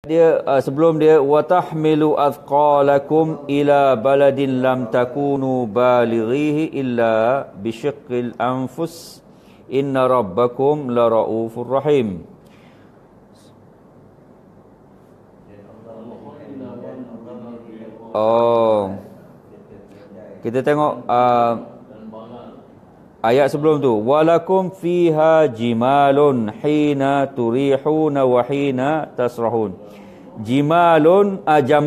Dia sebelum dia watahmilu athqalakum ila baladin lam takunu balighihi illa bisyiqqil anfus inna rabbakum laraufur rahim. Oh, kita tengok ayat sebelum tu, walakum fiha jimalun hina turihuna wa hina tasrahun. Jimalun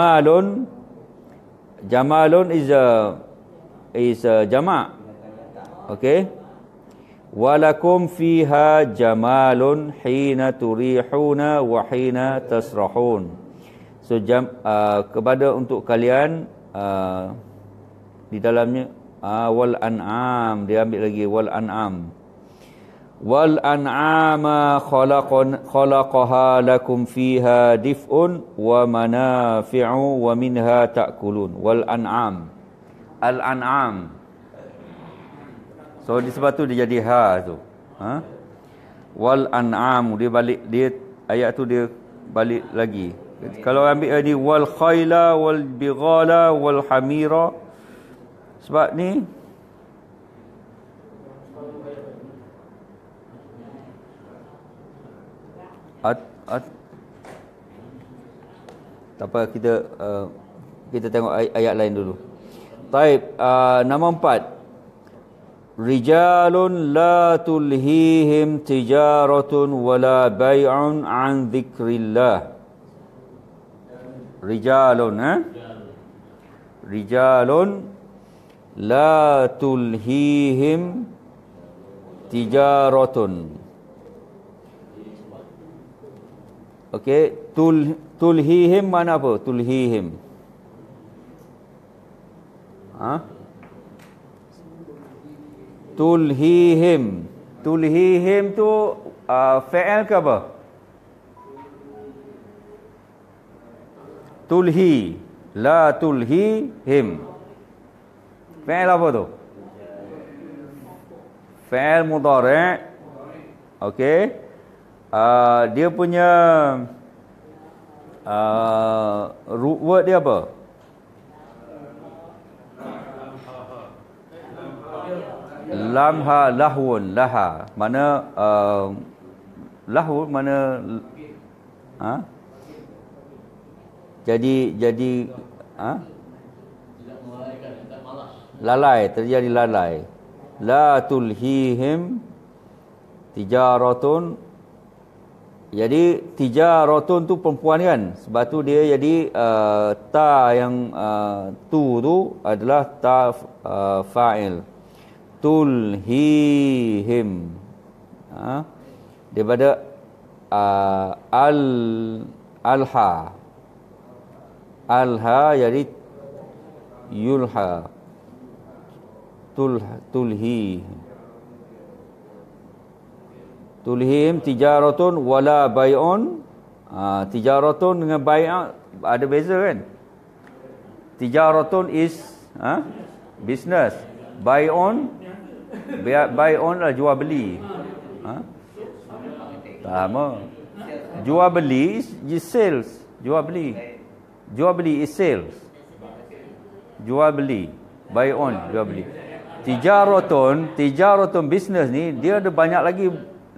jamalun is a jama'. Okay, walakum fiha jamalun hina turihuna wa hina tasrahun. So kepada untuk kalian di dalamnya wal an'am, dia ambil lagi wal an'am. Wal an'ama khalaqaha lakum fiha dif'un wa manafi'u wa minha ta'kulun. Wal an'am, al an'am. So sebab tu dia jadi ha tu. Wal an'am, dia balik, dia ayat tu dia balik lagi. Kalau ambil ni wal khayla wal bighala wal hamira, sebab ni tak apa, kita tengok ayat lain dulu. Taib, nombor 4. Rijalun la tulhihim tijaratun wala bay'un an dzikrillah. Rijalun, Rijalun la tulhihim tijaratun. Okey, tulhihim mana apa? Tulhihim. Tulhihim. Tulhihim tu fa'il ke apa? Tulhi, la tulhihim. Fa'il apa tu? Fa'il mudhari'. Okey. Dia punya root word dia apa? Lamha lahun, laha. Mana lahun, mana jadi lalai, terjadi lalai. La tulhihim tijaratun. Jadi tijaratun tu perempuan kan, sebab tu dia jadi ta yang tu adalah ta fa'il. Tulhihim daripada alha jadi yulha. Tulhihim tijaratun wala bay'un. Tijaratun dengan bay'a ada beza kan? Tijaratun is business. Bay'un lah jual beli. Sama. Jual beli is sales. Jual beli is sales. Jual beli. Bay'un, jual beli. Tijaratun business ni dia ada banyak lagi.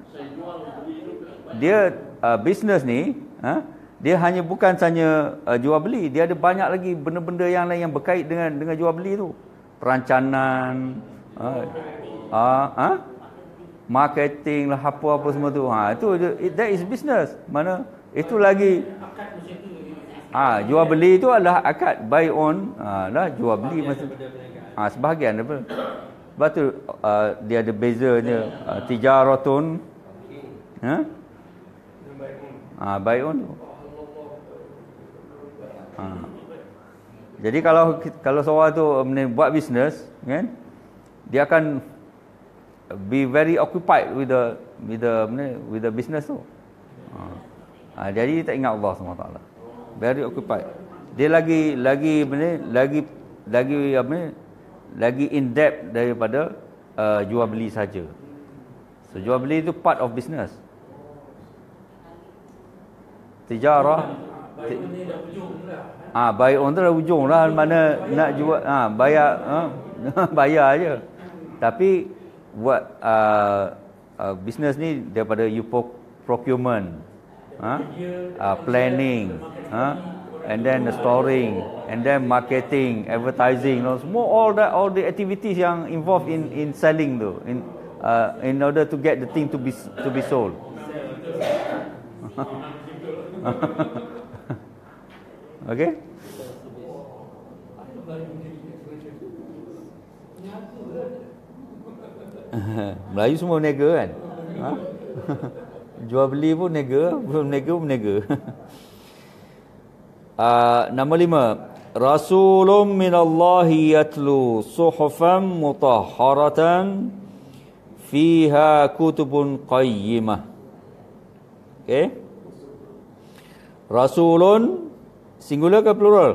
Dia business ni dia hanya bukan sahaja jual beli, dia ada banyak lagi benda-benda yang lain yang berkait dengan jual beli tu. Perancangan, marketing lah, apa semua tu. Itu that is business. Mana itu lagi jual beli itu adalah akad, buy on lah, jual beli maksud. Sebahagian apa. Sebab tu dia ada bezanya tijaratun buy on tu. Jadi kalau seorang tu buat bisnes kan, dia akan be very occupied with the business tu. Jadi dia tak ingat Allah SWT. Very occupied. Dia lagi in depth daripada jual beli saja. So jual beli itu part of business. Tijarah Buy on tu dah ujung lah, mana nak jual bayar bayar je. Tapi buat bisnes ni daripada you procurement, planning, and then the storing, and then marketing, advertising, semua all the activities yang involved in selling tu, in order to get the thing to be sold. Okay? Melayu semua berniaga kan? Jual beli pun berniaga, belum berniaga. Nombor 5, Rasulun minallahi yatlu suhufan mutahharatan fiha kutubun qayyimah. Okay? Rasulun singular ke plural?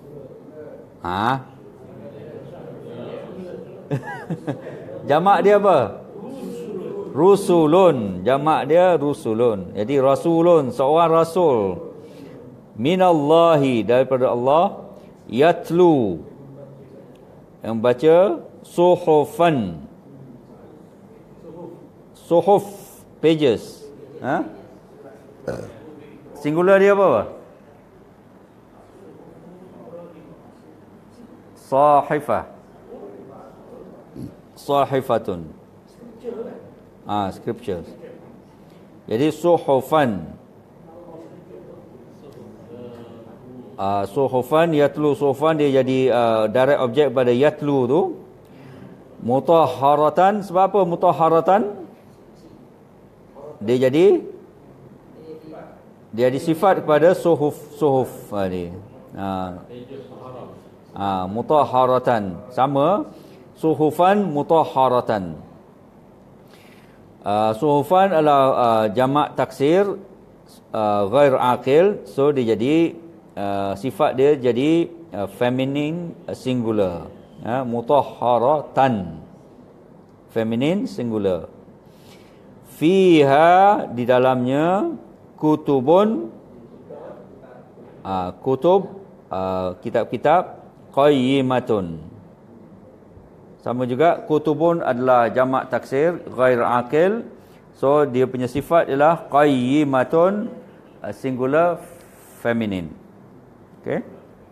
Jamak dia apa? Rusulun. Jamak dia rusulun. Jadi rasulun, seorang rasul. Minallahi, daripada Allah. Yatlu, yang baca suhufan. Suhuf, pages. Singular dia apa? Sahifah. Sahifatun. Scriptures. Jadi suhufan. Suhufan, yatlu, suhufan dia jadi direct object pada yatlu tu. Mutahharatan, sebab apa mutahharatan? Dia jadi sifat kepada suhuf ni. Mutahharatan sama, suhufan mutahharatan. Suhufan adalah jamak taksir ghair aqil, so dia jadi sifat dia jadi feminine singular. Mutahharatan, feminine singular. Fiha, di dalamnya, kutubun, kutub, kitab-kitab, qayyimatun. Sama juga, kutubun adalah jamak taksir ghair aqil, so dia punya sifat ialah qayyimatun, singular feminine. Okay?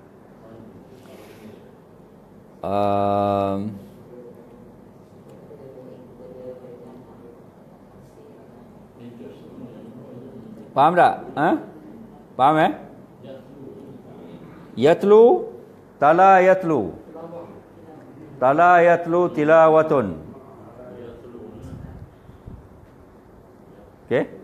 Faham tak? Faham Yatlu, tala yatlu. Tala yatlu tilawatun. Okay?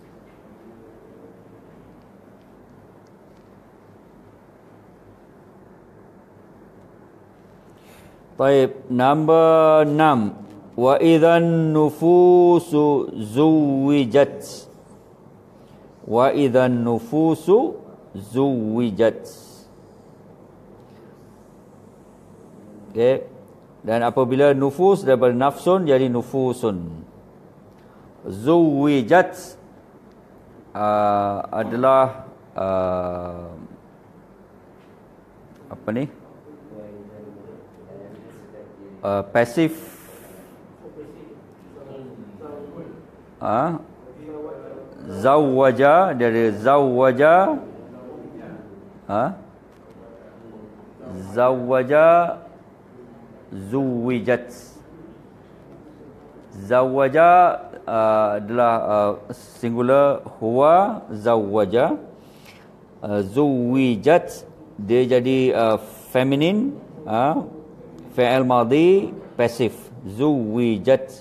Baik, number 6. Wa idzan nufusu zuwijat. Wa idzan nufusu zuwijat. Okay. Dan apabila nufus daripada nafsun jadi nufusun. Zuwijat adalah apa ni? Pasif. Zawwaja, dari zawwaja. Zawwaja, zuwijat. Zawwaja adalah singular huwa zawwaja. Zuwijat dia jadi feminine, fi'il madhi pasif. Zuwijat,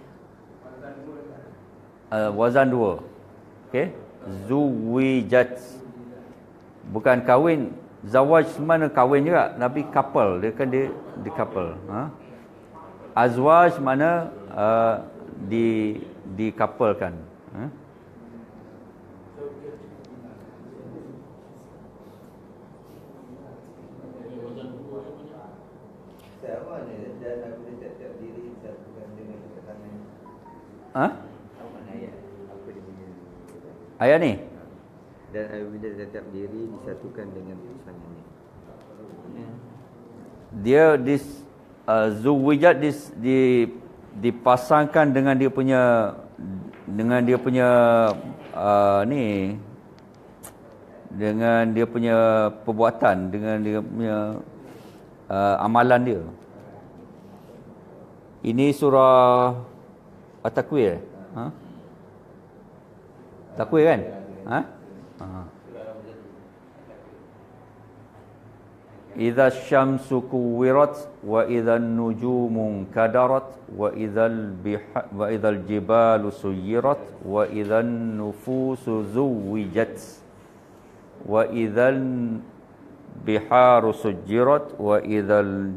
wazan 2. Okey, zuwijat bukan kahwin. Zawaj mana kahwin juga, tapi couple, dia kan dia couple. Azwaj mana di couplekan. Ayat ni Dan apabila setiap diri disatukan dengan pasangannya. Dia zuwijat dipasangkan dengan dia punya ni, dengan dia punya perbuatan, dengan dia punya amalan dia. Ini surah At-Takwir. Takwir kan? Idza syamsu kuwirat wa idzan nujumu kadarat wa idzal jibalu suyirat wa idzan nufusu zuwijat wa idzal biharu sujirat wa idzal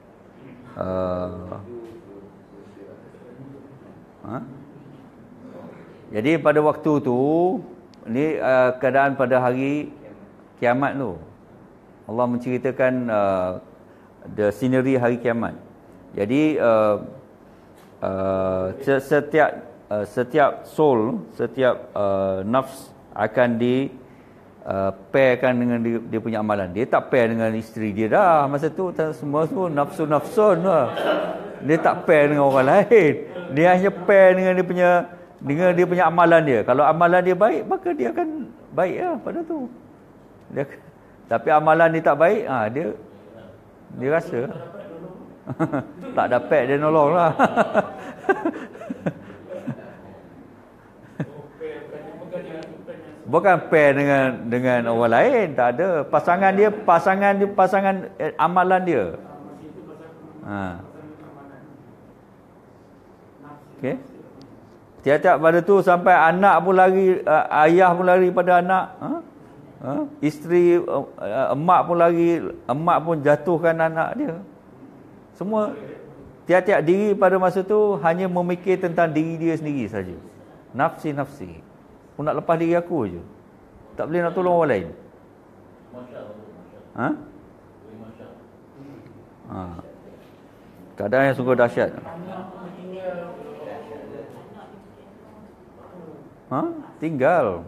Jadi pada waktu tu ni keadaan pada hari kiamat tu. Allah menceritakan the scenery hari kiamat. Jadi setiap soul, setiap nafs akan pairkan dengan dia punya amalan. Dia tak pair dengan isteri dia dah. Masa tu semua nafsu-nafsun lah. Dia tak pair dengan orang lain. Dia hanya pair dengan dia punya amalan dia. Kalau amalan dia baik, maka dia akan baik lah pada tu. Tapi amalan dia tak baik, dia rasa tak dapat dia nolong lah. Bukan pair dengan orang lain, tak ada. Pasangan amalan dia. Okey. Tiap-tiap pada tu sampai anak pun lari, ayah pun lari pada anak. Isteri, emak pun lari, emak pun jatuhkan anak dia. Semua tiap-tiap diri pada masa tu hanya memikir tentang diri dia sendiri saja. Nafsi. Aku nak lepas diri aku je. Tak boleh nak tolong orang lain. Keadaan yang sungguh dahsyat. Tinggal.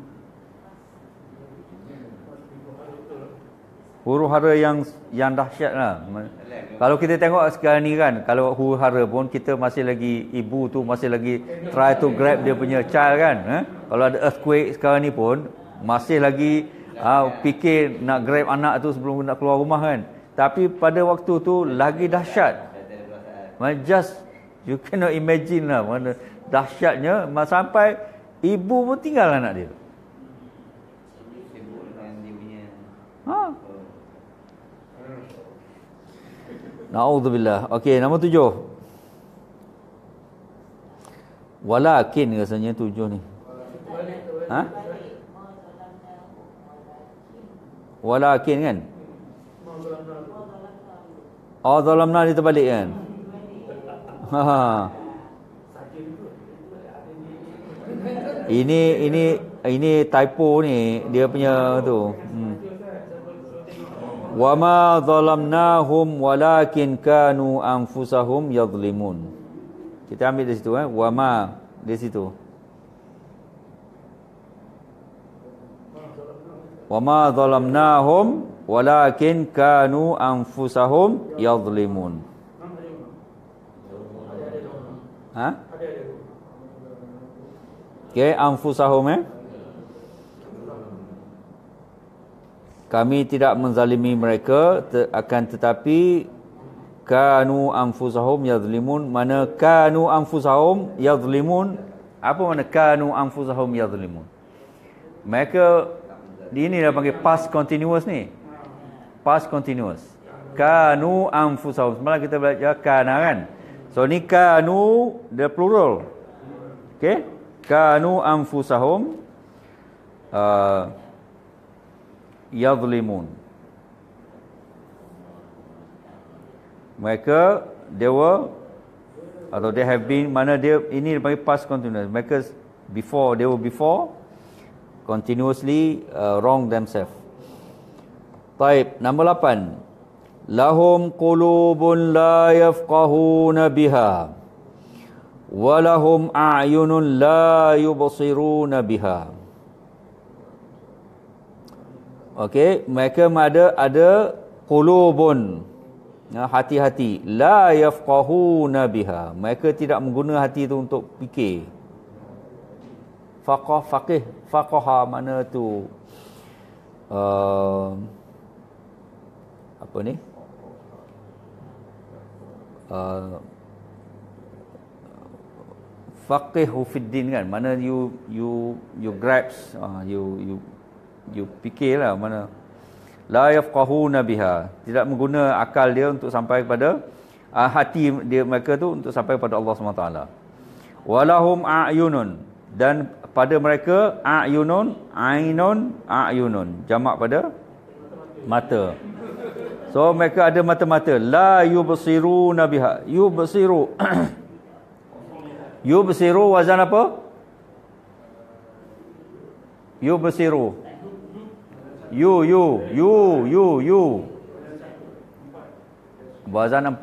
Huru-hara yang dahsyat lah. Kalau kita tengok sekarang ni kan, kalau huru-hara pun kita masih lagi, ibu tu masih lagi try to grab dia punya child kan. Kalau ada earthquake sekarang ni pun masih lagi fikir nak grab anak tu sebelum nak keluar rumah kan. Tapi pada waktu tu lagi dahsyat. Just you cannot imagine lah mana dahsyatnya, sampai ibu pun tinggal anak dia. Na'udzubillah. Okey, nombor 7. Walakin rasanya 7 ni. Walakin kan? Oh, zalamna dia terbalik kan? Ini typo ni, dia punya tu. Wa ma zalamnahum walakin kanu anfusahum yadhlimun. Kita ambil dari situ wa ma di situ. Wa ma zalamnahum walakin kanu anfusahum yadhlimun. Okey, anfusahum kami tidak menzalimi mereka, akan tetapi kanu anfusahum yadhlimun. Mana kanu anfusahum yadhlimun? Apa makna kanu anfusahum yadhlimun? Mereka ini dah panggil past continuous ni. Past continuous. Kanu anfusahum. Semalam kita belajar kana kan. So ni kanu dia plural. Okey? Kanu anfusahum yadhlimun. Mereka they were atau they have been, mana dia ini dipanggil past continuous. Mereka they were before continuously wrong themselves. Baik, nombor 8. Lahum qulubun la yafqahuna biha wa lahum a'yunun la yubsiruna biha. Okey, mereka ada qulubun, hati-hati, la yafqahuna biha, mereka tidak mengguna hati itu untuk fikir. Faqaha mana tu apa ni, faqihu fiddin kan, mana you grasp, you fikirlah, mana la yafqahuna biha, tidak mengguna akal dia untuk sampai kepada hati dia, mereka tu untuk sampai kepada Allah SWT. Walahum a'yunun, dan pada mereka a'yunun, a'yunun jamak pada mata. So mereka ada mata-mata. La yubsiruna biha, yubsiru yubsiru wazan apa? Yubsiru, you wazan 4.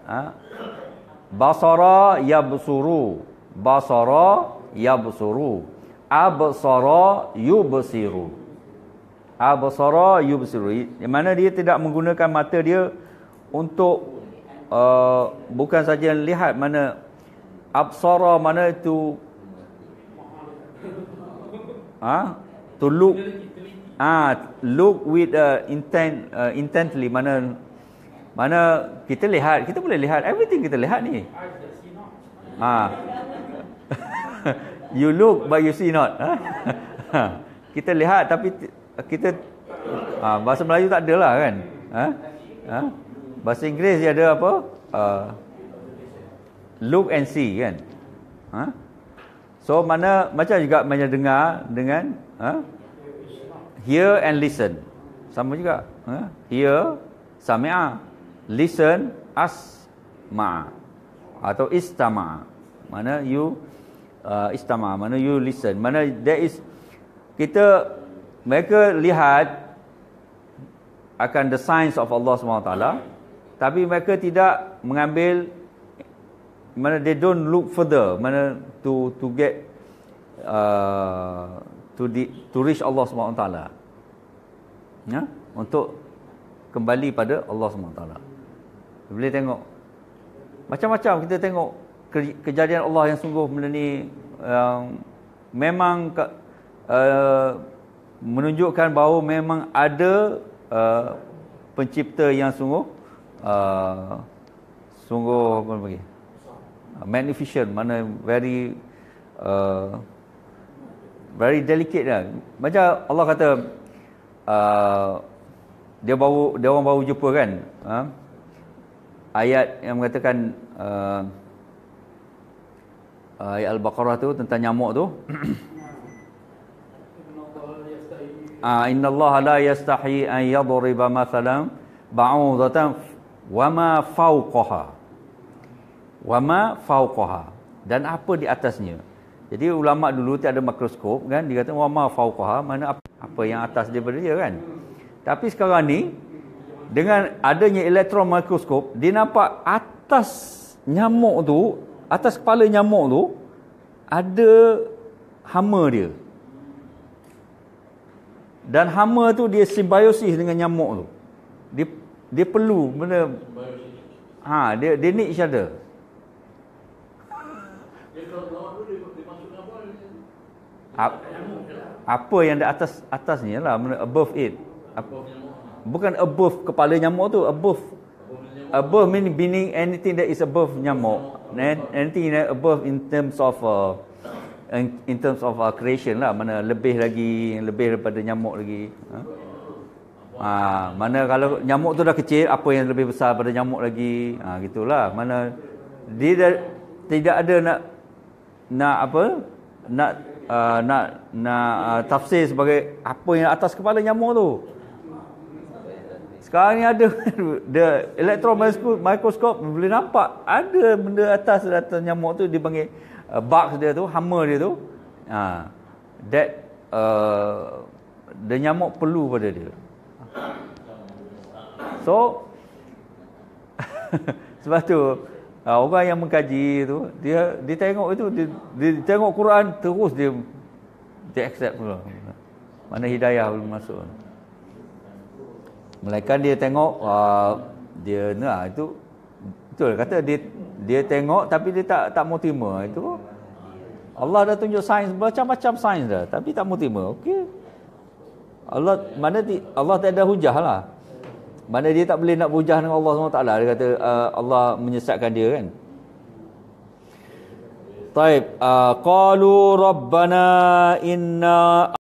Basara yabsuru, basara yabsuru, absara yubsiru, absara yubsiru, di mana dia tidak menggunakan mata dia untuk bukan saja lihat, mana absara mana itu to look, look with intently, mana kita lihat, kita boleh lihat everything, kita lihat ni. You look but you see not. Kita lihat tapi kita bahasa Melayu tak ada lah kan. Bahasa Inggeris dia ada apa? Look and see kan. So mana macam juga macam dengar dengan hear and listen. Sama juga. Hear sami'a, listen asma, atau istama. Mana you istama, mana you listen, mana there is, mereka lihat akan the signs of Allah SWT, tapi mereka tidak mengambil, mana they don't look further, mana to get to reach Allah SWT, untuk kembali pada Allah SWT. Boleh tengok macam-macam, kita tengok kejadian Allah yang sungguh benda ni memang menunjukkan bahawa memang ada pencipta yang sungguh apa bagi magnificent, mana very delicate lah. Macam Allah kata dia orang baru jumpa kan ayat yang mengatakan ayat Al-Baqarah tu tentang nyamuk tu. Innallaha la yastahi an yadriba mathalan ba'udatan wama fawqaha, wama fawqaha, dan apa di atasnya. Jadi ulama dulu tiada mikroskop kan, dia kata wama fawqaha, mana apa yang atas daripada dia kan. Tapi sekarang ni dengan adanya elektron mikroskop, dia nampak atas nyamuk tu, atas kepala nyamuk tu ada hama dia. Dan hama tu dia simbiosis dengan nyamuk tu. Dia perlu benda, dia need each other. Apa yang di atas ni lah, above it. Bukan above kepala nyamuk tu, above meaning anything that is above nyamuk, anything that above in terms of creation lah, mana lebih daripada nyamuk lagi. Mana kalau nyamuk tu dah kecil, apa yang lebih besar pada nyamuk lagi, gitulah. Mana dia tidak ada nak tafsir sebagai apa yang atas kepala nyamuk tu. Sekarang ni ada the electron microscope boleh nampak ada benda atas nyamuk tu, dipanggil bugs dia tu, hama dia tu. That the nyamuk perlu pada dia. So sebab tu orang yang mengkaji tu, dia tengok itu, dia tengok Quran terus dia accept pula. Mana hidayah belum masuk. Melainkan dia tengok dia itu betul kata dia tengok tapi dia tak mau terima. Itu Allah dah tunjuk sains macam-macam sains dah tapi tak mau terima. Okey. Allah tak ada hujah lah. Mana dia tak boleh nak berhujah dengan Allah SWT. Dia kata Allah menyesatkan dia kan. Taib. Qalu rabbana inna